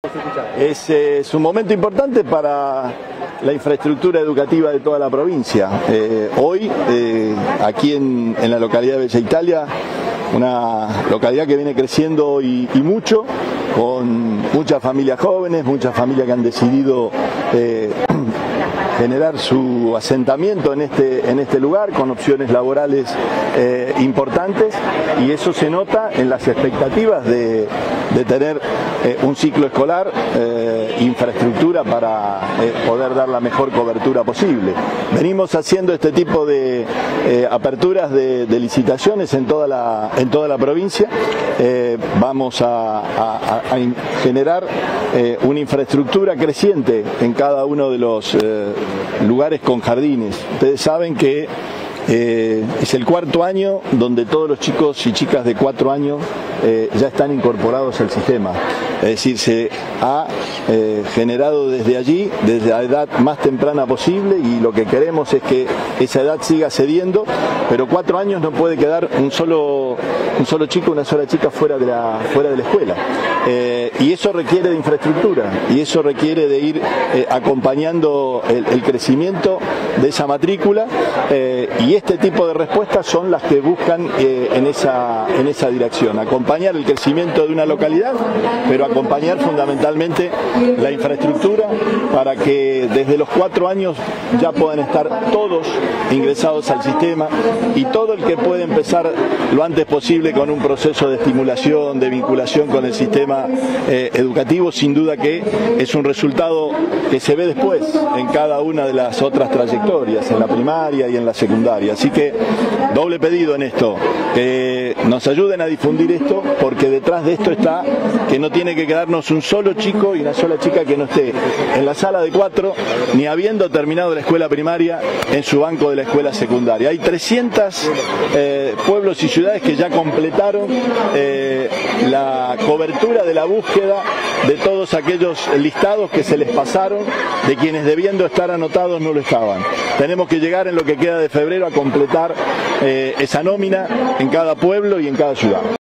Es un momento importante para la infraestructura educativa de toda la provincia. Hoy, aquí en la localidad de Bella Italia, una localidad que viene creciendo y mucho, con muchas familias jóvenes, muchas familias que han decidido generar su asentamiento en este lugar, con opciones laborales importantes, y eso se nota en las expectativas de tener un ciclo escolar, infraestructura para poder dar la mejor cobertura posible. Venimos haciendo este tipo de aperturas de licitaciones en toda la provincia. Vamos a generar una infraestructura creciente en cada uno de los lugares con jardines. Ustedes saben que es el cuarto año donde todos los chicos y chicas de 4 años ya están incorporados al sistema. Es decir, se ha generado desde allí, desde la edad más temprana posible, y lo que queremos es que esa edad siga cediendo, pero 4 años no puede quedar un solo chico, una sola chica fuera de la escuela. Y eso requiere de infraestructura, y eso requiere de ir acompañando el crecimiento de esa matrícula, y este tipo de respuestas son las que buscan en esa dirección, acompañar el crecimiento de una localidad, pero acompañar fundamentalmente la infraestructura para que desde los 4 años ya puedan estar todos ingresados al sistema, y todo el que puede empezar lo antes posible con un proceso de estimulación, de vinculación con el sistema educativo, sin duda que es un resultado que se ve después en cada una de las otras trayectorias, en la primaria y en la secundaria. Así que doble pedido en esto, que nos ayuden a difundir esto, porque detrás de esto está que no tiene que quedarnos un solo chico y una sola chica que no esté en la sala de 4, ni habiendo terminado la escuela primaria, en su banco de la escuela secundaria. Hay 300 pueblos y ciudades que ya completaron la cobertura de la búsqueda de todos aquellos listados que se les pasaron, de quienes debiendo estar anotados no lo estaban. Tenemos que llegar en lo que queda de febrero a completar esa nómina en cada pueblo y en cada ciudad.